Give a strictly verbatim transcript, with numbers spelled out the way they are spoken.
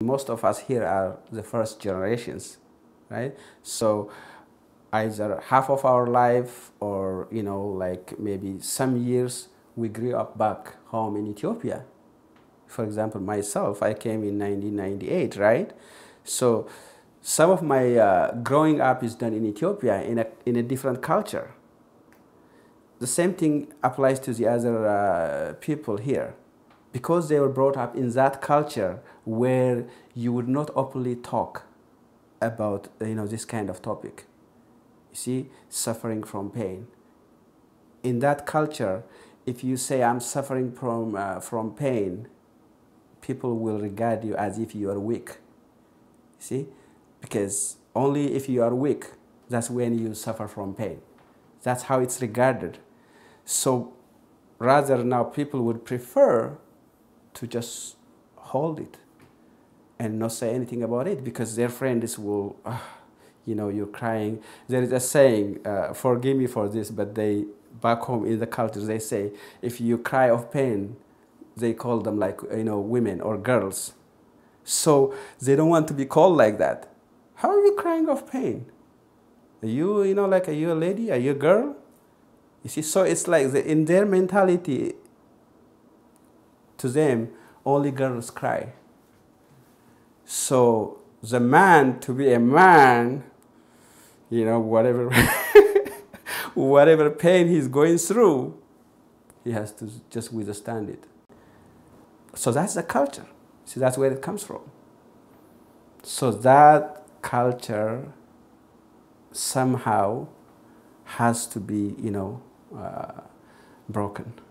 most of us here are the first generations, right? So either half of our life or, you know, like maybe some years we grew up back home in Ethiopia. For example, myself, I came in nineteen ninety-eight, right? So some of my uh, growing up is done in Ethiopia in a, in a different culture. The same thing applies to the other uh, people here, because they were brought up in that culture where you would not openly talk about, you know, this kind of topic. You see, suffering from pain. In that culture, if you say I'm suffering from, uh, from pain, people will regard you as if you are weak. You see, because only if you are weak, that's when you suffer from pain. That's how it's regarded. So rather now people would prefer to just hold it and not say anything about it, because their friends will, uh, you know, you're crying. There is a saying, uh, forgive me for this, but they, back home in the culture, they say, if you cry of pain, they call them like, you know, women or girls. So they don't want to be called like that. How are you crying of pain? Are you, you know, like, are you a lady? Are you a girl? You see, so it's like the, in their mentality, to them, only girls cry. So the man, to be a man, you know, whatever, whatever pain he's going through, he has to just withstand it. So that's the culture. See, that's where it comes from. So that culture somehow has to be, you know, uh, broken.